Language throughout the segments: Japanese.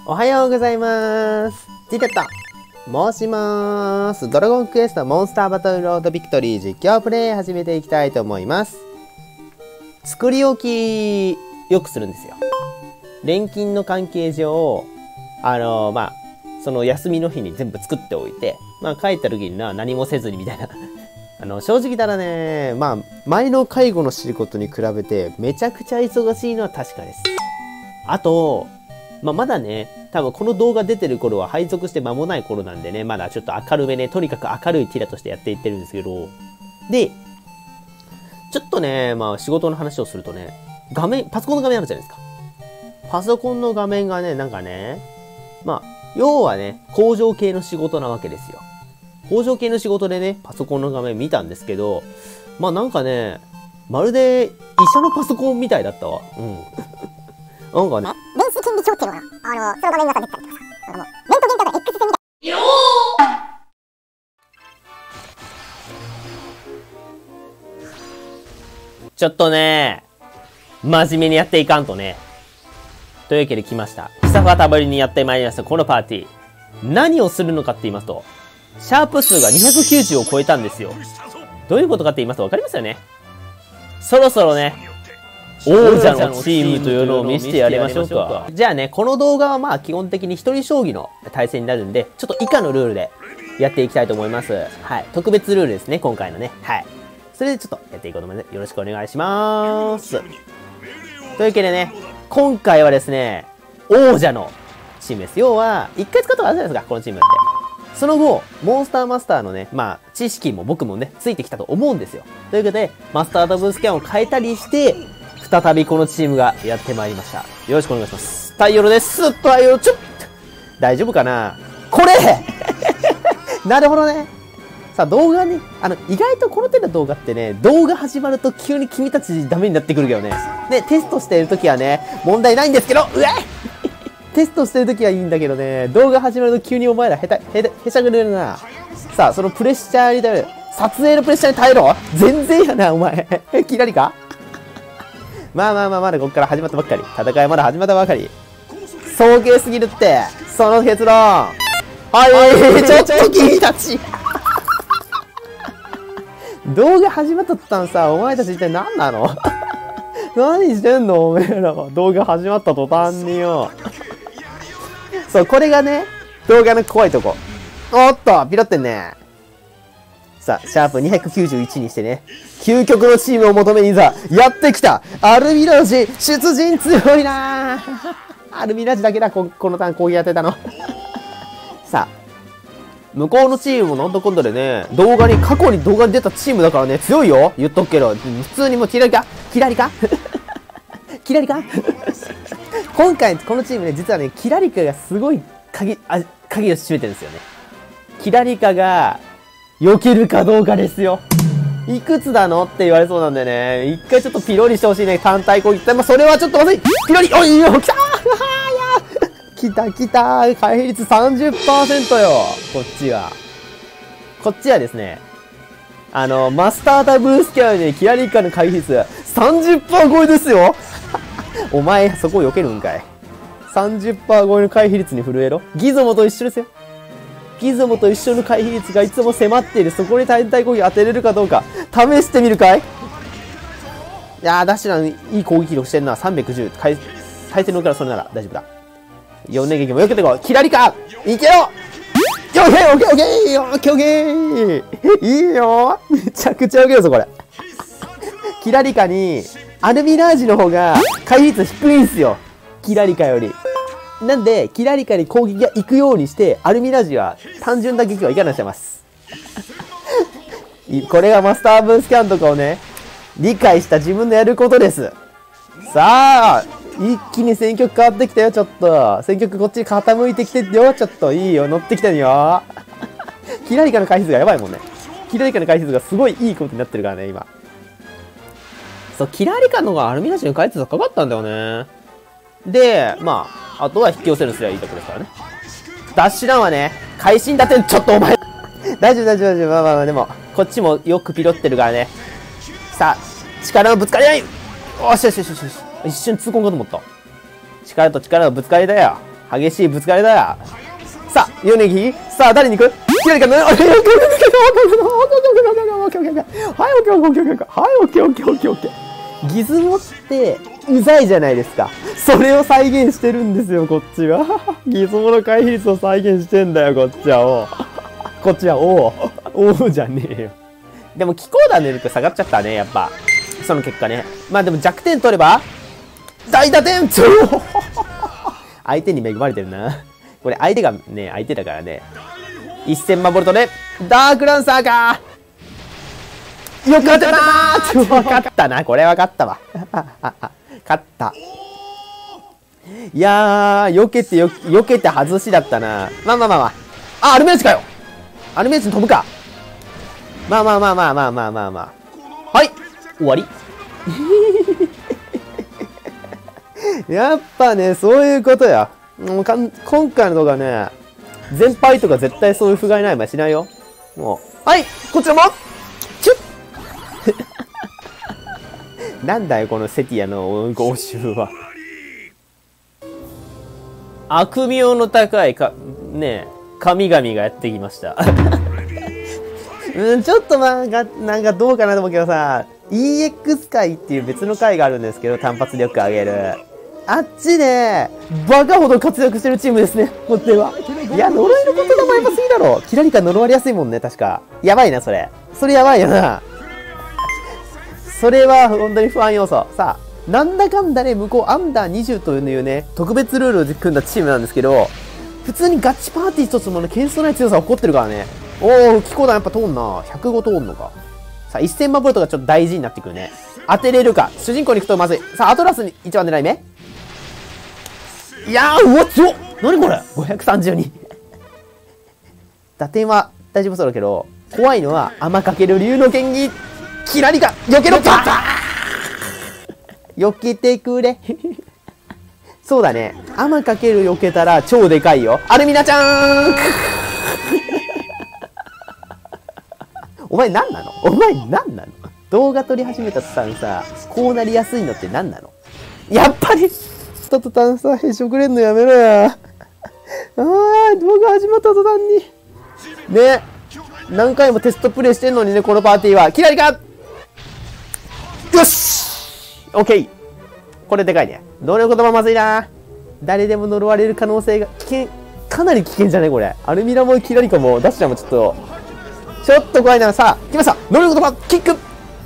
おはようございます。ティテット申します。ドラゴンクエストモンスターバトルロードビクトリー実況プレイ始めていきたいと思います。作り置きよくするんですよ。錬金の関係上、その休みの日に全部作っておいて、帰った時に何もせずにみたいな。正直だらね、前の介護の仕事に比べてめちゃくちゃ忙しいのは確かです。あと、まだね、多分この動画出てる頃は配属して間もない頃なんでね、まだちょっと明るめね、とにかく明るいティラとしてやっていってるんですけど、で、ちょっとね、仕事の話をするとね、パソコンの画面あるじゃないですか。パソコンの画面がね、要はね、工場系の仕事なわけですよ。工場系の仕事でね、パソコンの画面見たんですけど、まるで医者のパソコンみたいだったわ。うん。なんかね、 電子顕微鏡っていうのが、その画面の中に出てたりとかさ、レントゲンとか X 線みたいな。 ちょっとね、真面目にやっていかんとね。というわけで来ました。久方ぶりにやってまいりました、このパーティー。何をするのかって言いますと、シャープ数が290を超えたんですよ。どういうことかって言いますと分かりますよね。そろそろね、王者のチームというのを見せてやりましょうか。じゃあね、この動画は基本的に一人将棋の対戦になるんで、ちょっと以下のルールでやっていきたいと思います。はい。特別ルールですね、今回のね。はい。それでちょっとやっていこうと思います。よろしくお願いします。というわけでね、今回はですね、王者のチームです。要は、一回使ったことあるじゃないですか、このチームって。その後、モンスターマスターのね、知識も僕もね、ついてきたと思うんですよ。ということで、マスターダブルスキャンを変えたりして、再びこのチームがやってまいりました。よろしくお願いします。太陽です。太陽、大丈夫かなこれなるほどね。さあ、動画ね、意外とこの手の動画ってね、動画始まると急に君たちダメになってくるけどね。で、テストしてるときはね、問題ないんですけど、テストしてるときはいいんだけどね、動画始まると急にお前らへしゃくれるな。さあ、そのプレッシャーに耐える。撮影のプレッシャーに耐えろ全然やな、お前。キラリかまだこっから始まったばっかり。戦いはまだ始まったばっかり。早計すぎるって。その結論。はい、ちょっと君たち。動画始まったったんさ、お前たち一体何なの何してんのおめえらは。動画始まった途端によ。そう、これがね、動画の怖いとこ。おっと、ピロってんね。さあ、シャープ291にしてね、究極のチームを求めにいざ、やってきたアルミラージ、出陣強いなアルミラージだけだ、このターン攻撃やってたの。さあ、向こうのチームもなんだかんだでね、過去に動画に出たチームだからね、強いよ言っとくけど、普通にもうキラリか今回、このチームね、実はね、キラリカがすごい鍵を占めてるんですよね。キラリカが、避けるかどうかですよ。いくつなのって言われそうなんでね。一回ちょっとピロリしてほしいね。単体攻撃。それはちょっとまずい。ピロリおいよ来た来た回避率 30% よ。こっちはですね、マスターダブルスキャンでキラリカの回避率 30% 超えですよお前、そこを避けるんかい。30% 超えの回避率に震えろ。ギゾモと一緒ですよ。ギゾモと一緒の回避率がいつも迫っている。そこに単体攻撃当てれるかどうか。試してみるかい。いやー、ダッシュランいい攻撃力してんな。310。対戦のからそれなら大丈夫だ。4連撃も避けてこう。キラリカいけろオッケーいいよめちゃくちゃ受けるぞ、これ。キラリカに、アルミラージの方が回避率低いんすよ。キラリカより。なんで、キラリカに攻撃が行くようにして、アルミラージは単純打撃はいかなしてます。これがマスターブースキャンとかをね、理解した自分のやることです。さあ、一気に戦局変わってきたよ、ちょっと。戦局こっちに傾いてきてるよ、ちょっと。いいよ、乗ってきてるよ。キラリカの回避数がやばいもんね。キラリカの回避数がすごいいいことになってるからね、今。そう、キラリカの方がアルミラージの回避数高かったんだよね。で、あとは引き寄せるすりゃいいとこですからね。ダッシュランはね、会心立てる、ちょっとお前大丈夫。でも、こっちもよくピロってるからね。さあ、力のぶつかり合いよし。一瞬痛恨かと思った。力と力のぶつかりだよ。 激しいぶつかりだよ。さあ、米木、さあ、誰に行く？左かな？はい、オッケーオッケーオッケー。ギズモってうざいじゃないですか。それを再現してるんですよ、こっちは。ギズモの回避率を再現してんだよ、こっちは。こっちはおじゃねえよ。でも気候弾の力下がっちゃったね、やっぱ。その結果ね。まあでも弱点取れば大打点相手に恵まれてるな。これ相手がね、相手だからね。1000万ボルトで、ダークランサーかよく当てたー分かったな。これ分かったわ。勝った。いやー、避けて外しだったな。まあ。あ、アルメーチかよ。アルメーチに飛ぶか。まあ。はい。終わり。やっぱね、そういうことや。もう今回の動画ね、全敗とか絶対そういう不甲斐ない場合しないよ。もう。はい、こちらもチュッなんだよ、このセティアの報酬は。悪名の高いねえ、神々がやってきました。ちょっとなんかどうかなと思うけどさ、EX 回っていう別の回があるんですけど、単発力上げる。あっちで、バカほど活躍してるチームですね、こっちは。いや、呪いのことが前もすぎだろ。キラリカ呪われやすいもんね、確か。やばいな、それ。それやばいよな。それは本当に不安要素。さあ、なんだかんだね、向こうアンダー20というね、特別ルールを組んだチームなんですけど、普通にガチパーティー一つもね、剣争ない強さ起こってるからね。おー、気候弾やっぱ通んな。105通んのか。さあ、1000万ボルトがちょっと大事になってくるね。当てれるか。主人公に行くとまずい。さあ、アトラスに一番狙い目。いやー、うわっ、強っ！何これ ?532。打点は大丈夫そうだけど、怖いのは、天かける竜の剣技。キラリが、避けろ！避けてくれ。そうだね。天かける避けたら超でかいよ。アルミナちゃーんお前何なの？動画撮り始めた途端さ、こうなりやすいのって何なの？やっぱり途端さ、へしょくれんのやめろや。動画始まった途端に。ね。何回もテストプレイしてんのにね、このパーティーは。キラリか！よし！ OK！ これでかいね。どれ言葉まずいな。誰でも呪われる可能性がかなり危険じゃねこれ。アルミラもキラリカもダッシュラもちょっと怖いな。さあ、来ました。呪い言葉、キック！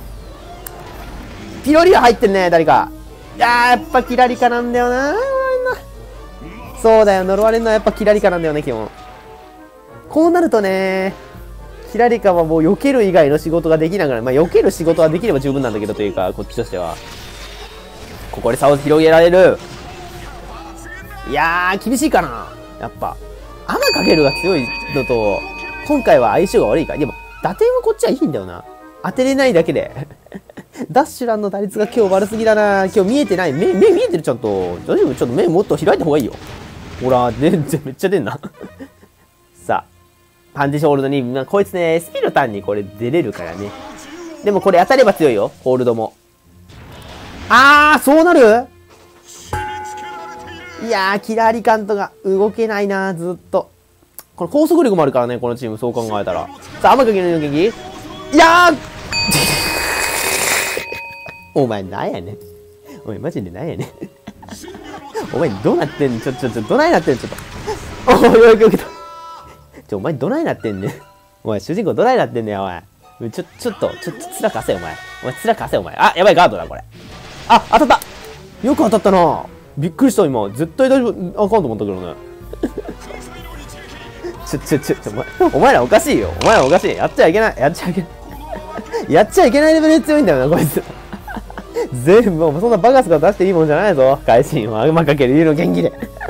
ピロリは入ってるね、誰か。いやー、やっぱキラリカなんだよな。そうだよ、呪われるのはやっぱキラリカなんだよね、基本。こうなるとね、キラリカはもう避ける以外の仕事ができながら、まあ避ける仕事はできれば十分なんだけどというか、こっちとしては。ここで差を広げられる。いやー、厳しいかな。やっぱ。雨かけるが強いのと、今回は相性が悪いから。でも、打点はこっちはいいんだよな。当てれないだけで。ダッシュランの打率が今日悪すぎだな。今日見えてない。目見えてるちゃんと。大丈夫？ちょっと目もっと開いた方がいいよ。ほら、めっちゃ出んな。さあ。パンチホールドに、まあ、こいつね、スピのターンにこれ出れるからね。でもこれ当たれば強いよ。ホールドも。そうなる？いやー、キラリカントが動けないな、ずっと。これ高速力もあるからね、このチーム、そう考えたら。さあ、天かけの元気？いやーお前、なんやねん。お前、マジでなんやねん。お前、どうなってんの？どないなってんの？ちょっと。よけた。お前、どないなってんねん。お前、主人公どないなってんねん、お前。ちょっと、面貸せ、お前。お前、面貸せ、お前。あ、やばい、ガードだ、これ。あ、当たった！よく当たったな。びっくりした、今。絶対大丈夫、あかんと思ったけどね。お前らおかしいよ。お前らおかしい。やっちゃいけない。やっちゃいけないレベルで強いんだよな、こいつ。全部、もうそんなバカスが出していいもんじゃないぞ。改心は馬かける竜の元気で。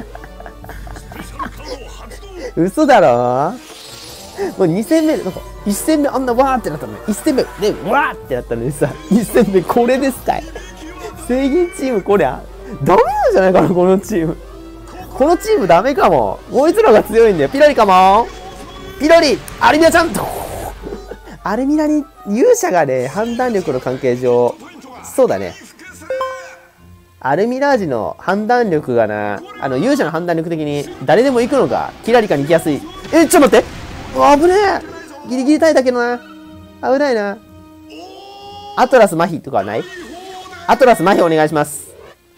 嘘だろ？もう2戦目、なんか、1戦目あんなわーってなったのに、1戦目、ね、わーってなったのにさ、2戦目これですかい。正義チームこれ、ダメなんじゃないかな、このチーム。このチームダメかも。こいつらが強いんだよ。ピロリかも。ピロリ、アルミラちゃんと。アルミラに勇者がね、判断力の関係上、そうだね。 アルミラージの判断力がな、勇者の判断力的に誰でも行くのか、キラリカに行きやすい。ちょっと待って、うわ、危ねえ、ギリギリ耐えたけどな。危ないな。アトラス麻痺とかはない？アトラス麻痺お願いします。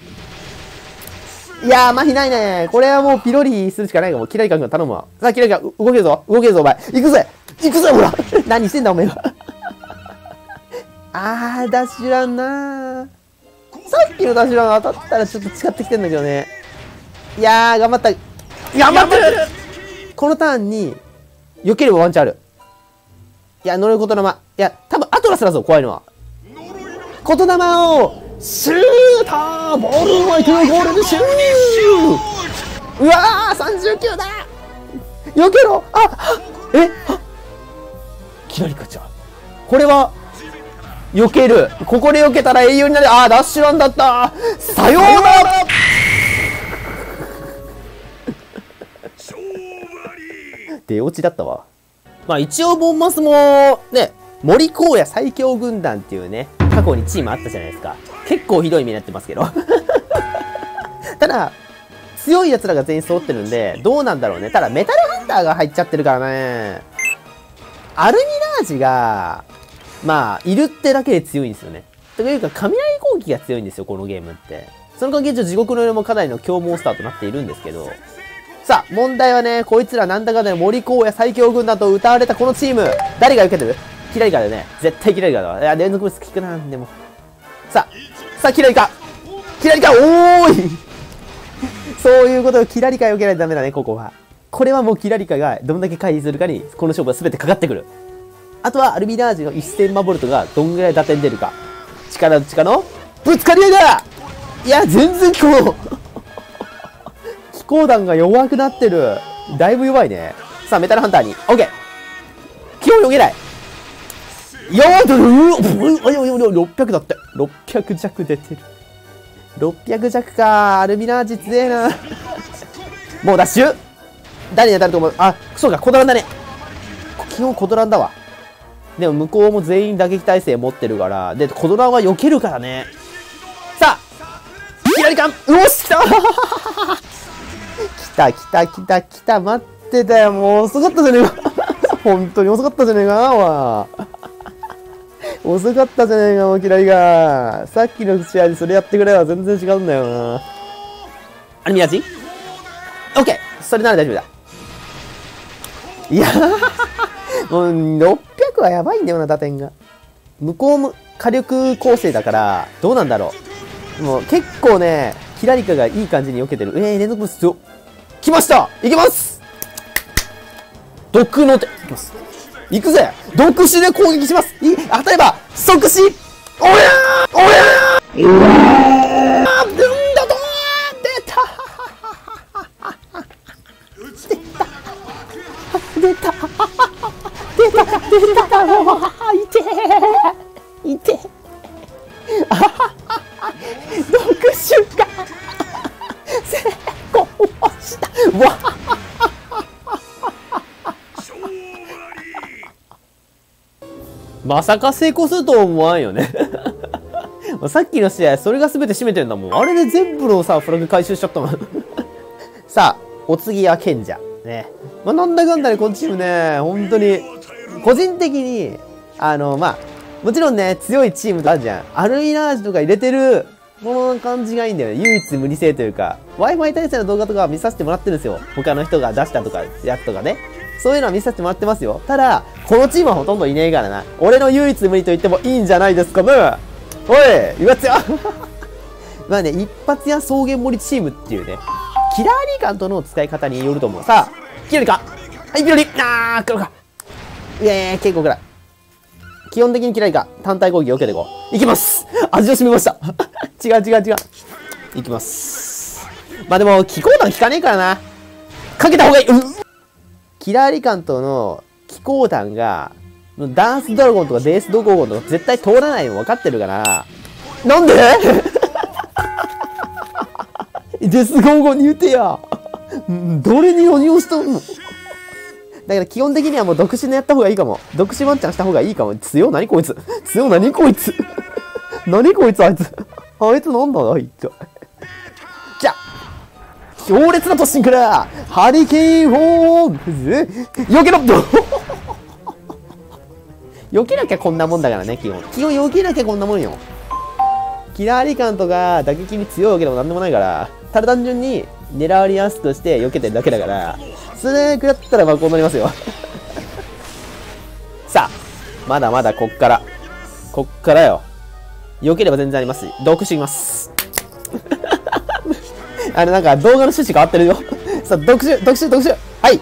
いやー、麻痺ないね。これはもうピロリするしかないかも。キラリカ君頼むわ。さあ、キラリカ、動けるぞ。動けるぞ、お前。行くぜ行くぜ、ほら何してんだ、お前は。ダッシュランなー。さっきのダッシュラン当たったらちょっと使ってきてんだけどね。いやー、頑張った。頑張ってる。このターンに、避ければワンチャンある。いや、乗る言霊。いや、多分アトラスだぞ、怖いのは。言霊を、シューターボールを相手のゴールでシュー。うわー、39だ。避けろ。キラリカちゃん。これは、避ける。ここで避けたら英雄になる。ダッシュランだった。さようなら。出落ちだったわ。まあ一応ボンマスも、ね、森荒野最強軍団っていうね、過去にチームあったじゃないですか。結構ひどい目になってますけど。ただ、強い奴らが全員揃ってるんで、どうなんだろうね。ただ、メタルハンターが入っちゃってるからね。アルミラージが、まあ、いるってだけで強いんですよね。というか、雷攻撃が強いんですよ、このゲームって。その関係上、地獄の夜もかなりの強モンスターとなっているんですけど。さあ、問題はね、こいつらなんだかんだの森荒野最強軍団と歌われたこのチーム。誰が受けてる？キラリカだよね。絶対キラリカだわ。いや、連続ブース効くな、でも。さあ、キラリカキラリカ、おーいそういうことをキラリカ避けないとダメだね、ここは。これはもうキラリカがどんだけ回避するかに、この勝負は全てかかってくる。あとは、アルミラージの1000マボルトがどんぐらい打点出るか。力のぶつかり合いだ。いや、全然気候弾が弱くなってる。だいぶ弱いね。さあ、メタルハンターに。オッケー。基本避けない。600だって。600弱出てる。600弱か。アルミラージ強えな。もうダッシュ。誰に当たると思う？そうか、コドランだね。基本コドランだわ。でも向こうも全員打撃耐性持ってるから。で、コドランは避けるからね。さあキラリカン、よし来た来た。待ってたよ。もう遅かったじゃねえか。本当に遅かったじゃねえか。遅かったじゃねえか、もうキラリカ。さっきの試合でそれやってくれば全然違うんだよな。アルミラージ？オッケー、それなら大丈夫だ。いやもう600はやばいんだよな、打点が。向こうも火力構成だから、どうなんだろう。もう結構ね、キラリカがいい感じに避けてる。連続ブースト。来ました！いけます！毒の手。いきます。行くぜ！毒死で攻撃します！当たれば、即死！おやー！うんだとー！出たいて毒種が成功したわまさか成功するとは思わんよねさっきの試合それが全て占めてんだもん。あれで全部のさフラグ回収しちゃったもんさあお次は賢者ね。なんだかんだでこのチームね、本当に個人的にもちろんね強いチームとあるじゃん。アルミラージとか入れてるこの感じがいいんだよね。唯一無二性というか Wi-Fi 対戦の動画とか見させてもらってるんですよ。他の人が出したとかやつとかね、そういうのは見させてもらってますよ。ただこのチームはほとんどいねえからな。俺の唯一無二と言ってもいいんじゃないですかね。おい言わっちゃまあね、一発屋草原森チームっていうね、キラーリガントの使い方によると思う。さあキラリか、はいピロリ、黒か、結構暗い。基本的にキラリか単体攻撃を受けていこう。いきます。味を占めました違ういきます。まあでも気候弾効かねえからな、かけた方がいい。キラーリカントの気候弾がダンスドラゴンとかデースドゴーゴンとか絶対通らないの分かってるから。なんでデスゴーゴンに言ってやどれに鬼をしたのだから基本的にはもう独身のやった方がいいかも。独身ワンチャンした方がいいかも。強何こいつ何こいつあいつなんだあいつ強烈な突進からハリケーンフォーム避けろ避けなきゃこんなもんだからね、基本避けなきゃこんなもんよ。キラーリカントが打撃に強いわけでもなんでもないから、ただ単純に狙われやすくして避けてるだけだから、それ食らったらこうなりますよさあ、まだまだこっからよ。避ければ全然ありますし、毒してきますなんか動画の趣旨変わってるよさあ、毒手はい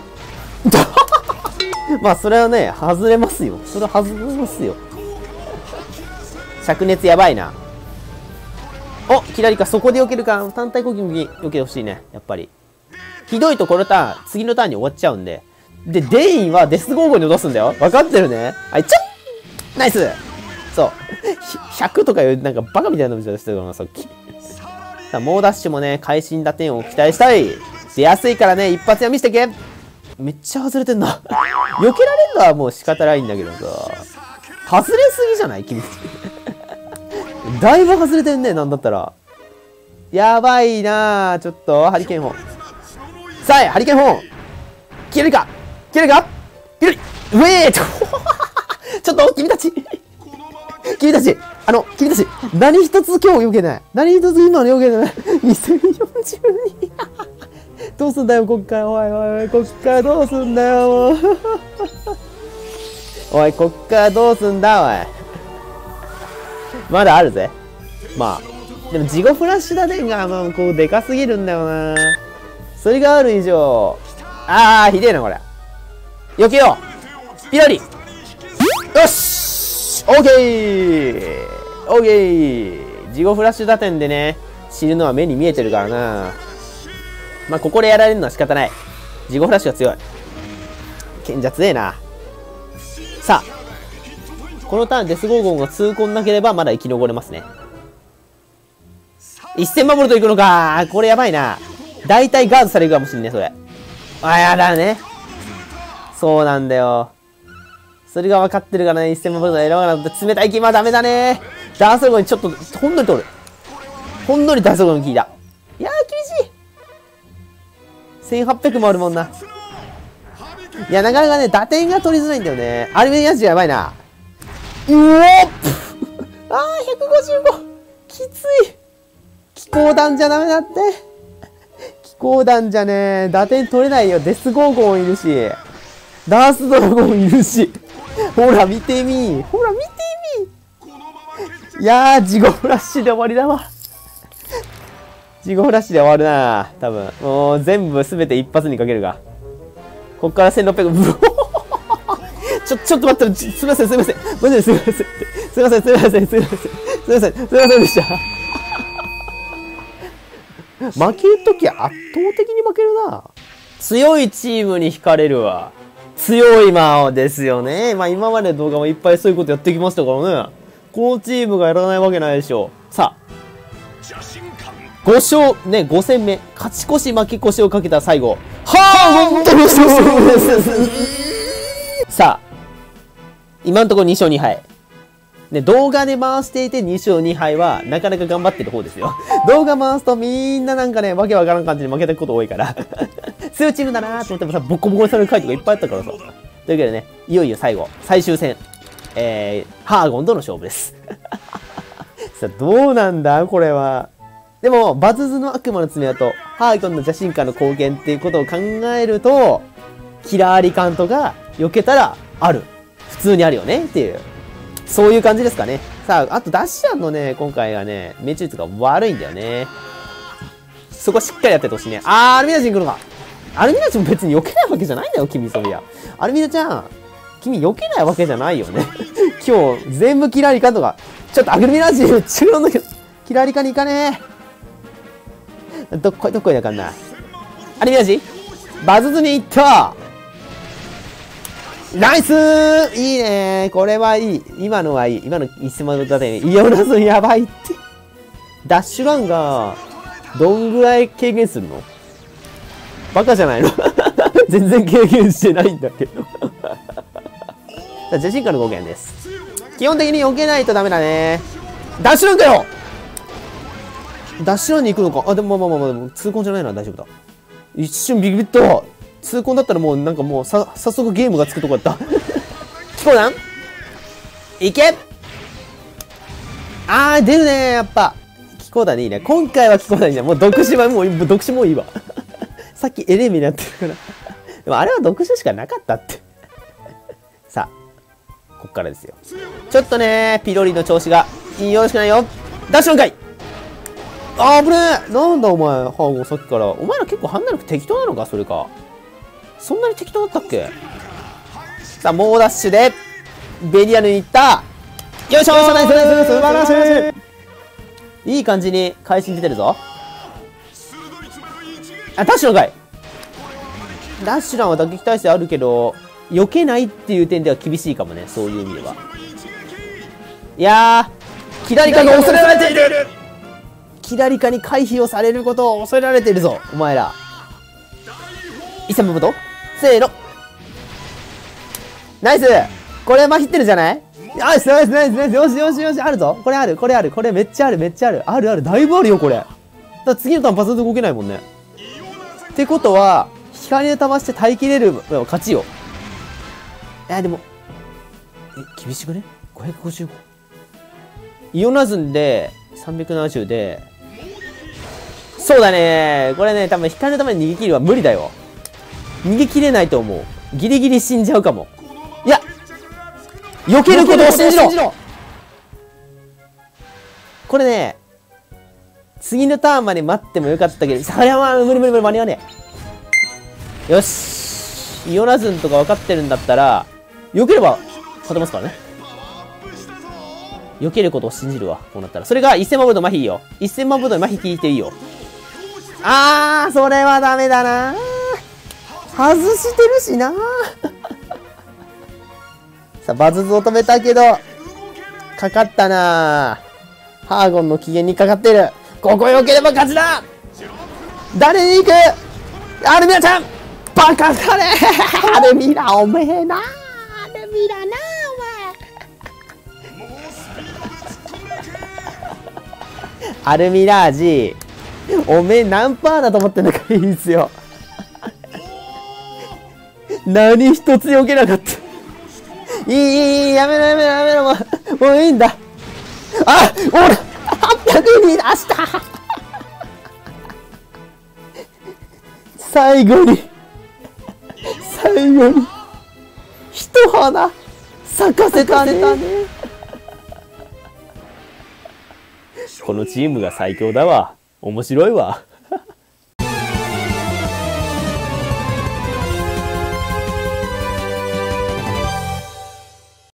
まあ、それはね、外れますよ。それは外れますよ。灼熱やばいな。お、キラリカ、そこで避けるか。単体攻撃に避けてほしいね。やっぱり。ひどいとこのターン、次のターンに終わっちゃうんで。で、デインはデスゴーゴに落とすんだよ。分かってるね。はい、ナイスそう。100とかいう、なんかバカみたいなのしてたからさっき。さあ、猛ダッシュもね、会心打点を期待したい。出やすいからね、一発や見せてけ。めっちゃ外れてんな。避けられるのはもう仕方ないんだけどさ。外れすぎじゃない君。だいぶ外れてんね、なんだったら。やばいなぁ。ちょっと、ハリケーン砲。さあ、ハリケーン砲消えるか消えるか消えるウェートちょっと、君たち何一つ今日避けない。何一つ今の避けてない。2042どうすんだよ、こっから。おい、こっからどうすんだよ、もう。おい、こっからどうすんだ、おい。まだあるぜ。まあ。でも、ジゴフラッシュ打点が、まあ、こう、でかすぎるんだよな。それがある以上。ひでえな、これ。避けよう。ピロリ。よしオーケー。ジゴフラッシュ打点でね、死ぬのは目に見えてるからな。まあ、ここでやられるのは仕方ない。ジゴフラッシュが強い。賢者強えな。さあ。このターンデスゴーゴンが痛恨なければまだ生き残れますね。1000守るといくのか。これやばいな。だいたいガードされるかもしんね、それ。やだね。そうなんだよ。それが分かってるからね、1000守ると選ばなくて冷たい気はダメだね。ダーソルゴにちょっと、ほんのり通る。ほんのりダーソルゴに効いた。いやー、厳しい。1800もあるもんな。いや、なかなかね、打点が取りづらいんだよね。アルメニア人やばいな。155! きつい。気候弾じゃダメだって。気候弾じゃね、打点取れないよ。デスゴーゴンいるし。ダースドラゴンいるし。ほら、見てみ。いやー、ジゴフラッシュで終わりだわ。ジゴフラッシュで終わるな多分。もう全部すべて一発にかけるが。こっから1600。ちょっと待って、すいません。マジですいませんでした。負けるとき圧倒的に負けるな。強いチームに惹かれるわ。強い魔王ですよね。まあ今までの動画もいっぱいそういうことやってきましたからね。このチームがやらないわけないでしょ。さあ。5勝、ね、5戦目。勝ち越し負け越しをかけた最後。本当にさあ。今のところ2勝2敗。ね、動画で回していて2勝2敗は、なかなか頑張ってる方ですよ。動画回すとみんななんかね、わけわからん感じで負けてること多いから。強いチームだなーと思ってもさ、ボコボコにされる回とかいっぱいあったからさ。というわけでね、いよいよ最後、最終戦。ハーゴンとの勝負です。さあ、どうなんだこれは。でも、バズズの悪魔の爪痕、ハーゴンの邪神化の貢献っていうことを考えると、キラーリカントが避けたらある。普通にあるよねっていう。そういう感じですかね。さあ、あとダッシュアンのね、今回はね、命中率が悪いんだよね。そこしっかりやっててほしいね。アルミナ人来るのか。アルミナ人も別に避けないわけじゃないんだよ、君、そりゃ。アルミナちゃん、君避けないわけじゃないよね。今日、全部キラリカンとか、ちょっとアルミナ人、違うんだけど、キラリカに行かねえ。どっこいなかんな。アルミナ人バズズに行ったナイスーいいねーこれはいい。今のはいい。今の1000万だね。イオナズやばいって。ダッシュランが、どんぐらい軽減するのバカじゃないの全然軽減してないんだけど。邪神化の5件です。基本的に避けないとダメだね。ダッシュランかよダッシュランに行くのか。でも痛恨じゃないのは大丈夫だ。 一瞬ビビッと。痛恨だったらもうなんかもう早速ゲームがつくとこだった。キコダンいけ。出るねやっぱ。キコダンいいね。今回はキコダンいいね。もう読詞はもう読詞もいいわ。さっきエレミになってるから。でもあれは読詞しかなかったって。さあ、こっからですよ。ちょっとね、ピロリの調子がよろしくないよ。ダッシュの回。危ねえ。なんだお前、ハーゴンさっきから。お前ら結構ハンナルク適当なのかそれか。そんなに適当だったっけ。さあ、猛ダッシュで、ベリアルに行った。よいしょー。ナイスナイス、素晴らしい。いい感じに会心出てるぞ。ダッシュの回。ダッシュランは打撃耐性あるけど、避けないっていう点では厳しいかもね。そういう意味では。いやー、キラリカが恐れられている。キラリカに回避をされることを恐れられているぞ、お前ら。1000分とせーの。ナイス。これまひってるじゃない。ナイスナイスナイスナイス。よしよしよし。あるぞ。これある。これある。これめっちゃある。めっちゃある。あるある。だいぶあるよ、これ。だから次のターンパズルで動けないもんね。ってことは、光で飛ばして耐えきれる勝ちよ。でも、厳しくね ?555。イオナズンで、370で、そうだね。これね、多分光のために逃げ切るは無理だよ。逃げ切れないと思う。ギリギリ死んじゃうかも。いや、避けることを信じろ。これね、次のターンまで待ってもよかったけど、それは無理無理無理、間に合わねえ。よし。イオナズンとか分かってるんだったら、避ければ勝てますからね。避けることを信じるわ。こうなったら。それが1000万ブドウ麻痺いいよ。1000万ブドウ麻痺聞いていいよ。それはダメだな。外してるしな。さあ、バズズを止めたけど、かかったな。ハーゴンの機嫌にかかってる。ここ避ければ勝ちだ。誰に行く。アルミラちゃんバカかね。アルミラおめえな。アルミラなお前。アルミラージおめえ何パーだと思ってんのか。いいっすよ。何一つ避けなかった。いい、やめろやめろやめろ、もういいんだ。俺、800に出した。最後に、一花、咲かせたね。このチームが最強だわ。面白いわ。